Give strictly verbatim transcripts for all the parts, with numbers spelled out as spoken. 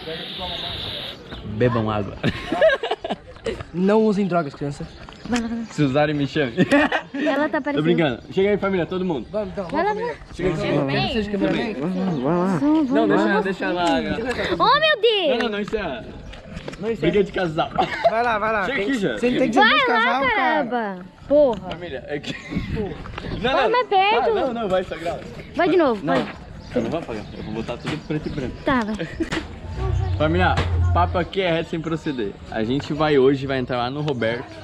Bebam água. Não usem drogas, criança. Vai lá, vai lá. Se usarem, me chame. Ela tá Tô parecendo. brincando. Chega aí, família, todo mundo. Vamos, então. Vai lá, vai lá. Chega aí, Vocês cameraman? Vai lá. Não, deixa, deixa lá. Oh, meu Deus! Não, não, não, isso é... Briga de casal. Vai lá, vai lá. Chega aqui já. Você tem que ser Vai dois lá, casal, cara. caramba! Porra! Família, é que... Não, Vai não. mais perto. Ah, não, não, vai, sagrado. Vai de novo, Não, vai. eu não vou apagar. Eu vou botar tudo preto e branco. Tá, vai. Família, o papo aqui é reto sem proceder. A gente vai hoje, vai entrar lá no Roberto.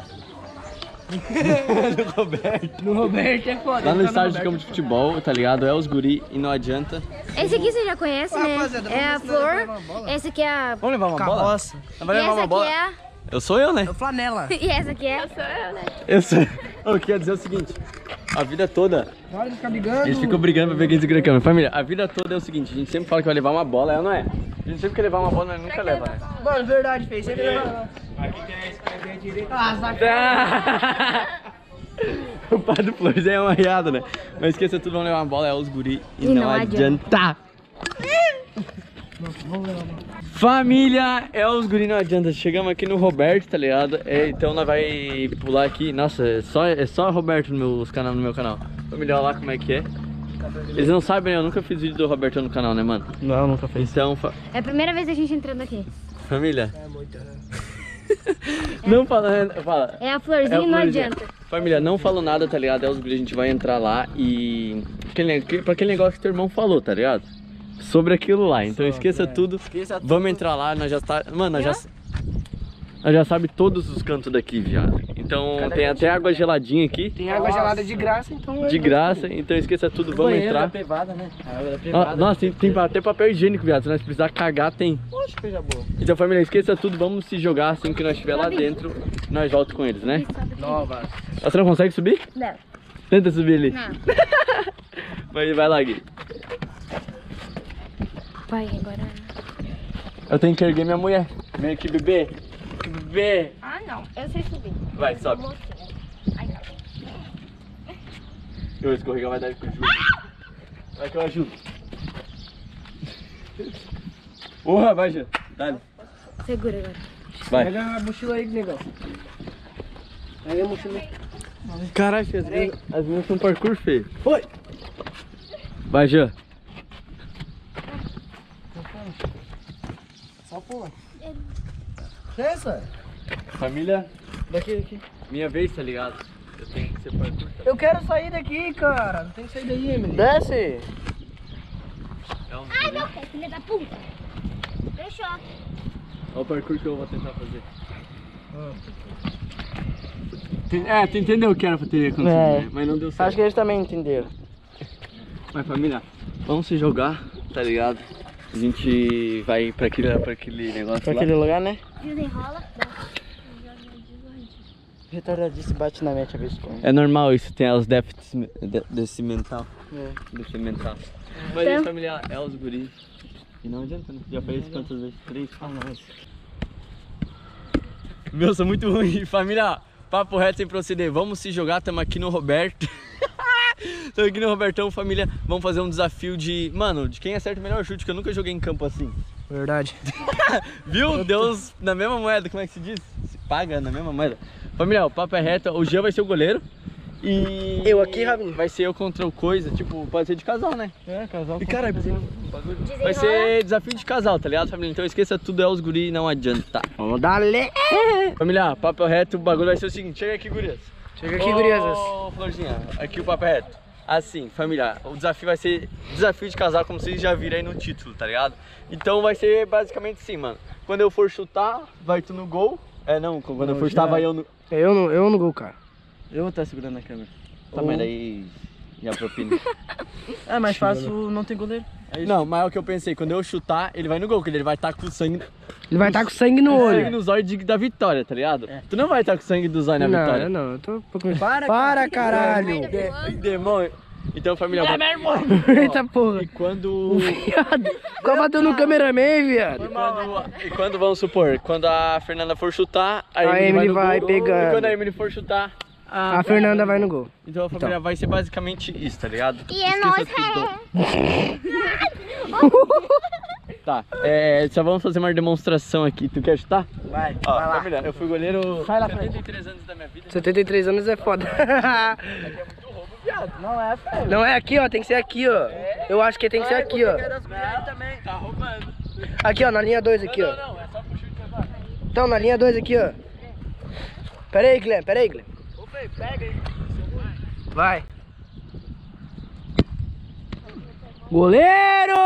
no Roberto. No Roberto é foda. Lá no tá estádio de Roberto. campo de futebol, tá ligado? É os guri e não adianta. Esse aqui você já conhece, né? Rapaziada, É a vamos ver se nós Flor. levamos uma bola. Essa aqui é a... Vamos levar uma Carroça. bola? E Vai levar essa uma aqui bola? é a... Eu sou eu, né? É o Flanela. E essa aqui é... Eu sou eu, né? Eu sou. Eu queria dizer o seguinte. A vida toda, Na hora de ficar brigando. eles ficam brigando pra ver quem segura a câmera. Família, a vida toda é o seguinte, a gente sempre fala que vai levar uma bola, é ou não é? A gente sempre quer levar uma bola, mas nunca leva, né? Mano, verdade, fez. Sempre leva. Aqui tem a esquerda e a direita. Ah, O pai do Flores é uma riada, né? Não esqueça tudo, vamos levar uma bola, é os guri e, E não, não adianta. Família, é os guri, não adianta. Chegamos aqui no Roberto, tá ligado? É, então nós vai pular aqui. Nossa, é só, é só Roberto no meu, canal, no meu canal. Família, olha lá como é que é. Eles não sabem, né? Eu nunca fiz vídeo do Roberto no canal, né, mano? Não, nunca fez. Então, fa É a primeira vez a gente entrando aqui. família, É muito. não fala, fala. É a florzinha É a e não florzinha. adianta. Família, não falo nada, tá ligado? É os guri, a gente vai entrar lá e... Aquele, pra aquele negócio que teu irmão falou, tá ligado? Sobre aquilo lá, então esqueça tudo. Esqueça tudo. Vamos entrar lá, nós já tá... Mano, nós já... Nós já sabe todos os cantos daqui, viado. Então tem até água geladinha aqui. Tem água gelada de graça, então. De graça, então esqueça tudo, vamos entrar. privada, né? A água da Ó, privada. nossa, tem, tem até papel higiênico, viado. Se nós precisar cagar, tem. Poxa, coisa boa. Então, família, esqueça tudo, vamos se jogar assim que nós estiver lá dentro. Nós voltamos com eles, né? Nova. Você não consegue subir? Não. Tenta subir ali. Não. Vai, vai lá, Gui. Vai, agora... Eu tenho que erguer minha mulher. Vem aqui, bebê. Que bebê. Ah, não. Eu sei subir. Vai, sobe. Ai, não. Eu vou escorregar, vai dar com o ajudo. Vai que eu ajudo. Porra, vai, Jean. Dá-lhe. Segura agora. Vai. Pega a mochila aí, negão. Pega a mochila aí. Caralho, filho, as minhas- as minhas são parkour feio. Oi! Vai, Jean. Só pula. Essa? Família, Daqui, daqui. minha vez, tá ligado? Eu tenho que ser parkour. Eu quero sair daqui, cara. Não tem que sair daí, Emily. Desce! É um... Ai, meu pé, filha da puta. Fechou. Olha o parkour que eu vou tentar fazer. Tem- É, tu entendeu o que era pra ter acontecido, É. né? Mas não deu certo. Acho que eles também entenderam. Mas família, vamos se jogar, tá ligado? A gente vai pra aquele, pra aquele negócio Pra lá. aquele lugar, né? Desenrola. Retardadice bate na mente a vez com. É normal isso, tem os déficits de- desse mental. É. Desse mental. Mas Então- isso, família, é os guris. E não adianta, né? Já falei isso quantas vezes? Três? Ah, não. Meu, sou muito ruim. Família, papo reto sem proceder. Vamos se jogar, estamos aqui no Roberto. Estamos aqui no Robertão, família. Vamos fazer um desafio de... Mano, de quem acerta o melhor chute, que eu nunca joguei em campo assim. Verdade. Viu? Deus na mesma moeda, como é que se diz? Se paga na mesma moeda. Família, o papo é reto. O Jean vai ser o goleiro. E... Eu aqui, Rabinho. Vai ser eu contra o Coisa. Tipo, pode ser de casal, né? É, casal. E caralho, vai ser desafio de casal, tá ligado, família? Então esqueça tudo, é os guri, não adianta. Vamos dar lé. Família, papo reto, o bagulho vai ser o seguinte, chega aqui, gurias. Chega aqui, guriasas. Ô, Florzinha, aqui o papo é reto. Assim, família, o desafio vai ser desafio de casal, como vocês já viram aí no título, tá ligado? Então vai ser basicamente assim, mano. Quando eu for chutar, vai tu no gol. É, não, quando eu for chutar, vai eu no... Eu não, eu não gol, cara. Eu vou estar segurando a câmera. Tá, Ô. mas daí... Já propina. É mais fácil, não tem goleiro. É isso. Não, mas é o que eu pensei, quando eu chutar, ele vai no gol, porque ele vai estar com o sangue... Ele vai estar com sangue no Sangue olho. no zóio de- da vitória, tá ligado? Tu não vai estar com sangue do zóio na Não, vitória. eu não, eu tô um pouco... Para, Para caralho. De- demônio. Então, família, Eita porra. e quando... Viado. Qual bateu no cameraman, viado? E quando, e quando, vamos supor, quando a Fernanda for chutar, a A Emily, Emily vai, vai no gol, pegando. E quando a Emily for chutar, a, A Fernanda vai no gol. Então a família vai ser basicamente isso, tá ligado? E é Esqueça nóis, tudo. Tá, é, só vamos fazer uma demonstração aqui. Tu quer chutar? Vai, Ó, vai lá. família, eu fui goleiro Sai lá, setenta e três anos da minha vida. setenta e três anos é foda. Não é, velho. Não é aqui, ó. Tem que ser aqui, ó. Eu acho que tem que ser aqui, ó. também. Tá roubando. Aqui, ó. Na linha dois aqui, ó. Não, é só pro chute agora. Então, na linha dois aqui, ó. Pera aí, Guilherme. Pera aí, Guilherme. Ô, Fê, pega aí. Vai. Goleiro!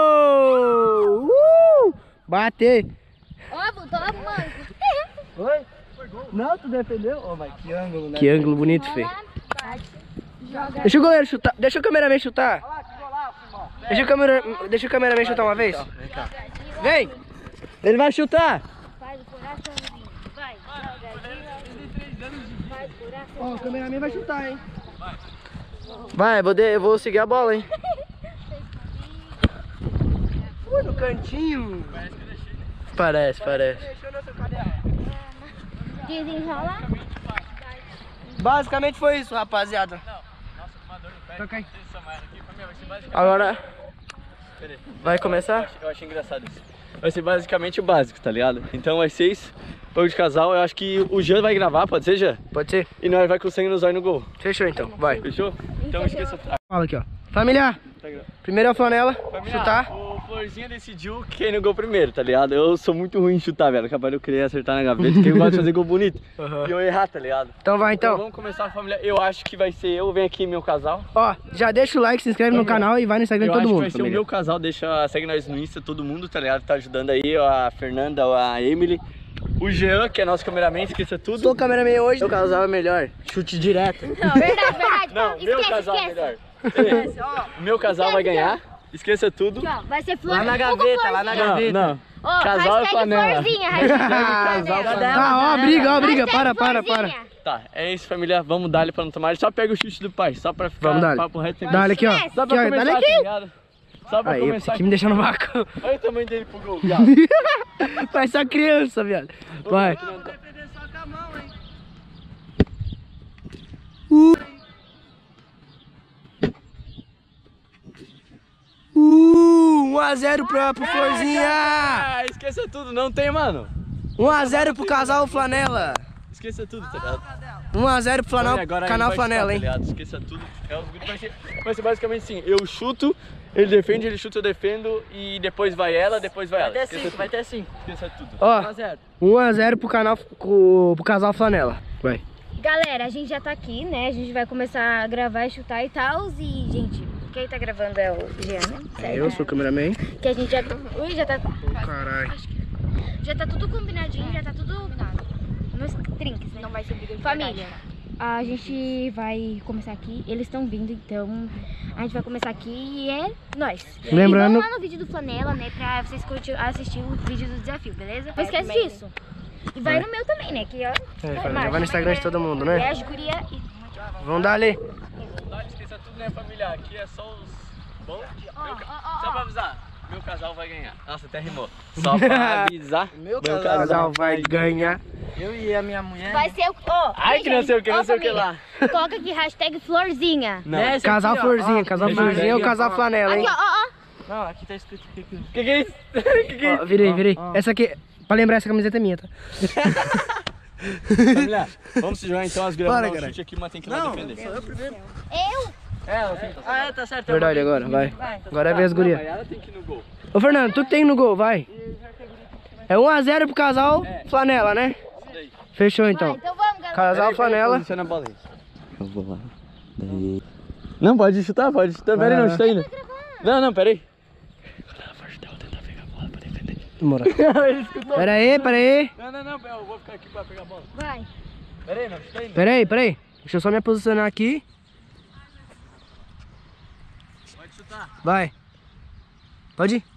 Uh! Bate! Ó, toma, mano. Oi? Não, tu defendeu? Ô, mas que ângulo, né? Que ângulo bonito, Fê. Joga. Deixa o goleiro chutar. Deixa o cameraman chutar. Deixa o, camera... Deixa o cameraman chutar uma vez. Vem! Ele vai chutar. Faz o coraçãozinho. Vai, joga. Faz o coração. Ó, o cameraman vai chutar, hein? Vai, vou, de... eu vou seguir a bola, hein? Ui, no cantinho. Parece, parece. Desenrola. Basicamente foi isso, rapaziada. Toca aí. Agora vai começar? Eu achei engraçado isso. Vai ser basicamente o básico, tá ligado? Então vai ser isso. Jogo de casal, eu acho que o Jean vai gravar, pode ser, Jean? Pode ser? E nós vai com sangue nos olhos no gol. Fechou então, vai. Fechou? Então esqueça. Fala aqui, ó. Família, Tá gravando. primeiro é a flanela, Família, chutar. o Florzinha decidiu quem no gol primeiro, tá ligado? Eu sou muito ruim em chutar, velho. Capaz de eu querer acertar na gaveta, que eu gosto de fazer gol bonito. Uhum. E eu errar, tá ligado? Então vai Então então. vamos começar, família. Eu acho que vai ser eu, vem aqui meu casal. Ó, já deixa o like, se inscreve no canal e vai no Instagram Eu de todo acho que mundo. vai ser família. o meu casal, deixa, segue nós no Insta, todo mundo, tá ligado? Tá ajudando aí, a Fernanda, a Emily. O Jean, que é nosso cameraman, esqueça tudo. Sou o cameraman hoje, meu casal é melhor. Chute direto. Não, verdade, verdade. Não, meu Esquece, casal é esquece. melhor. O meu casal vai ganhar, esqueça tudo. Aqui, ó, vai ser flor. Lá na fogo gaveta, lá na florzinha. gaveta. Não, não. Ó, Casal é hashtag flanela. florzinha, hashtag Casal flanela. Tá, ó, briga, ó, briga. Hashtag Para, para, para. florzinha. Tá, é isso, família. Vamos dar-lhe pra não tomar. Ele só pega o chute do pai, só pra ficar Vamos dar-lhe. papo reto. Dá-lhe aqui, ó. Esquece. Só Aqui, pra ó, começar, dá-lhe tá aqui. ligado? Só pra Aí, começar. você que me deixar no vácuo. Olha o tamanho dele pro gol, viado. Parece uma criança, viado. Vai. Uh, uh, um a zero pro, pro Florzinha. Ah, esqueça tudo, não tem, mano. um a zero pro casal Flanela. Esqueça tudo, tá ligado? um a zero pro Flanel, Olha, agora canal ele vai Flanela, chutar, hein? tá ligado? Esqueça tudo. É, os grupos vai, ser, vai ser basicamente assim, eu chuto, ele defende, ele chuta, eu defendo e depois vai ela, depois vai ela. Esqueça tudo. ter cinco. Esqueça tudo. Ó, um a zero pro canal pro, pro casal Flanela. Vai. Galera, a gente já tá aqui, né? A gente vai começar a gravar e chutar e tal. E, gente, quem tá gravando é o Jean, né? É, eu sou o cameraman. Que a gente já... Ui, já tá... Caralho. Já tá tudo combinadinho, já tá tudo nos trinques, né? Não vai ser briga de família. A gente vai começar aqui, eles estão vindo, então a gente vai começar aqui e é nós. Lembrando- E vamos lá no vídeo do Flanela, né, pra vocês curtir, assistir o vídeo do desafio, beleza? Não esquece disso. E vai no meu também, né, que ó... É, família, vai no Instagram de todo mundo, né? E as guria... e- Vamos dar ali. Não esqueça tudo, né, família? Aqui é só os bons. Ó, Meu ó, ca- ó, Só ó. pra avisar, meu casal vai ganhar. Nossa, até rimou. Só pra avisar, meu, O casal vai ganhar. Eu e a minha mulher. Vai ser o... ó, Ai, e, que não gente, sei o que, ó, não sei o que família, Coloca aqui, hashtag florzinha. Não. Casal Florzinha, casal ó, Florzinha ó, ou casal Flanela, hein? Aqui, ó, ó, ó. Não, aqui tá escrito aqui. Que que é isso? que que é Ó, isso? virei, virei. Essa aqui, pra lembrar, essa camiseta é minha, tá? Família, vamos se jogar então, as Para, gravar o caralho. chute aqui, mas tem que ir lá defender. Eu? É, ela tem que Ah, é, tá certo. Verdade, agora, vai. Agora é a vez, guria. ela tem que ir no gol. Ô, Fernando, tu que tem no gol, vai. É um a zero pro casal Flanela, né? Isso daí. Fechou, Vai, então. então vamos, galera. Casal Flanela. Posiciona a bola aí. Eu vou lá. Daí. Não, pode chutar, pode chutar. Pera aí, não chuta ainda. Não, não, pera aí. Quando ela for chutar, eu vou tentar pegar a bola pra defender. Demora. Ele escutou. Pera aí, pera aí. Não, não, não, eu vou ficar aqui pra pegar a bola. Vai. Pera aí, não chuta ainda. Pera aí, pera aí. Deixa eu só me posicionar aqui. Pode chutar. Vai. Pode ir.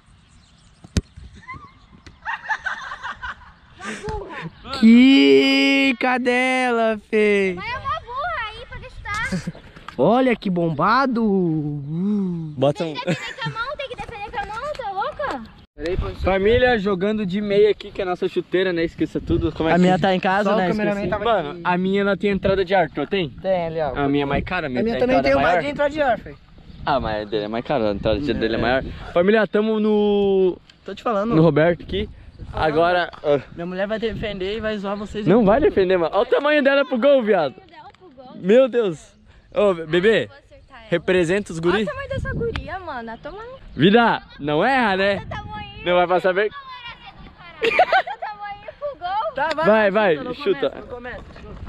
Que cadela, fez. Vai uma burra aí pra deixar. Olha que bombado. Uh. Bota um. Defender com a mão, tem que defender com a mão, tá louca? Peraí, posição. Família jogando de meia aqui, que é a nossa chuteira, né? Esqueça tudo. Como é A que- minha tá em casa, Só o né? cameraman Esqueci. tava Mano, aqui. a minha não tem entrada de ar, tu tem? Tem ali, ó. A minha é mais cara, a minha, A minha tem também entrada tem o maior. mais de entrar de ar, filho. Ah, mas a dele é mais caro, a entrada de dele é maior. Família, tamo no, Tô te falando. no Roberto aqui. Agora... ah, Minha mulher vai defender e vai zoar vocês. não vai defender, mano. Olha o tamanho dela pro gol, viado. Meu Deus. Ô, bebê, representa os guri. Olha o tamanho dessa guria, mano. Toma no Vida, não erra, né? tamanho. Não vai passar ver. Olha o tamanho pro gol. Tá, Vai, vai, não chuta. Começa, não começa.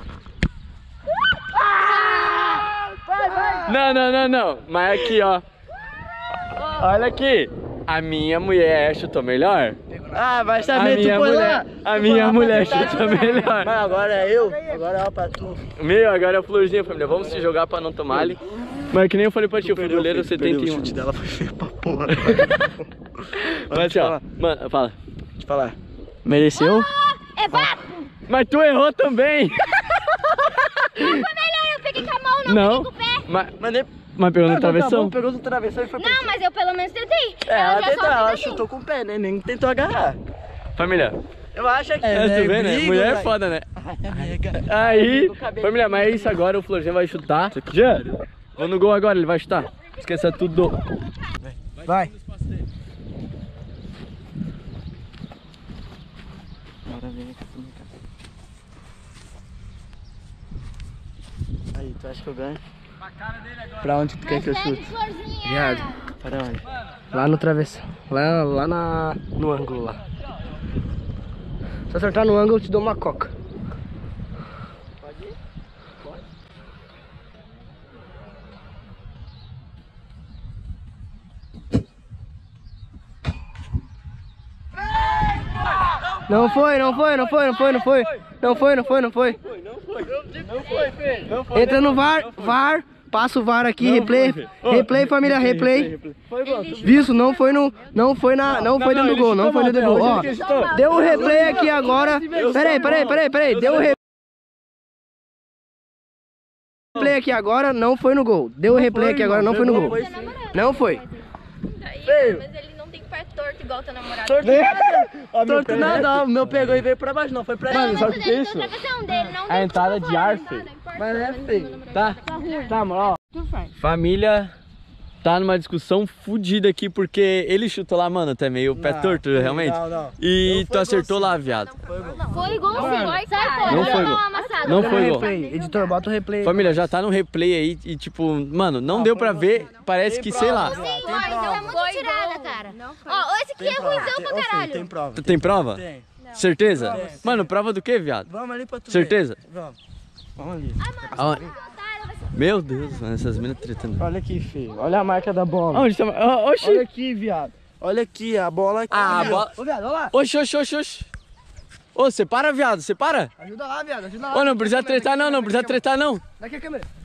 Não, não, não, não. Mas aqui, ó. Olha aqui. A minha mulher chutou melhor. Ah, vai A saber, tu minha foi mulher, lá. a Tu foi minha lá mulher pra tentar chutou jogar. melhor. Mas agora é eu, agora é pra tu. Meu, agora é o florzinha, família. Vamos se jogar pra não tomar ali. Mas que nem eu falei pra ti, o fuleiro setenta e um. O chute dela foi feio pra porra. Mas assim, ó. Mano, fala. Deixa eu falar. Mereceu? É vapo. Mas tu errou também. Foi melhor, eu peguei com a mão, não, Não. peguei com o pé. Mas, Mas nem... mas pegou na Ah, tá bom, travessão. pegou no travessão e foi pra... Não, mas eu pelo menos tentei. É, ela já tentou, só ela fez assim. chutou com o pé, né? Nem tentou agarrar. Família. Eu acho que... É, tu vê, né? Mulher é foda, né? Aí, família, mas é isso agora, o Florzinho vai chutar. Jean, vou no gol agora, ele vai chutar. Esqueça tudo. Vai. Bora ver aqui. Aí, tu acha que eu ganho? Pra onde tu quer que eu Mas chute? pede, florzinha. Viado. Para onde? Lá no travessão. Lá, lá na, no ângulo lá. Se acertar no ângulo, eu te dou uma coca. Pode ir? Pode. Não foi, não foi, não foi, não foi, não foi. Não foi, não foi, não foi. Não foi, Fê. Não foi. Entra no VAR, VAR, passa o VAR aqui, replay, replay, família, replay. Foi bom. Tu Visto, não foi no, não foi na, não foi dentro do gol, não foi dentro do gol. Ó, deu o replay aqui agora. Peraí, peraí, peraí, peraí, deu o replay aqui agora, não foi no gol. Deu o replay aqui agora, não foi no gol. Não foi. Feio. Mas ele não tem pé torto igual teu namorado. Torto nada. Torto nada, ó. O meu pegou e veio pra baixo, não foi pra Mano, cima. sabe o que é isso? Dele, não A entrada de ar, filho. Mas é feio. Tá? Tá, mano, ó. Família tá numa discussão fodida aqui, porque ele chutou lá, mano, até meio pé Não, torto, não, realmente. não, não. E Não tu foi acertou gol, lá, sim. viado. Foi igual sim. Sai fora. Não foi gol. Amassado. Não Bota foi o gol. replay, editor, bota o replay. Família, já tá no replay aí e tipo, mano, não deu pra ver, parece que, sei lá. Sim, mas é muito tirada, cara. Ó, esse aqui é ruimzão pra Ô, Fê, caralho. tem prova. Tu tem prova? Tem. Certeza? Tem. Mano, prova do que, viado? Vamos ali pra tu Certeza? ver. Vamos. Vamos ali. Aonde? Meu Deus, mano, essas minas tretando. Olha aqui, filho. Olha a marca da bola. Onde tá? Ó, Oxi! Olha aqui, viado. Olha aqui, a bola aqui. Ah, a ó. bola. Ô, viado, olha lá. Oxi, oxi, oxi, oxi. Ô, você para, viado, você para? Ajuda lá, viado, ajuda lá. Ô, não precisa tretar não, não precisa tretar não. Daqui a câmera.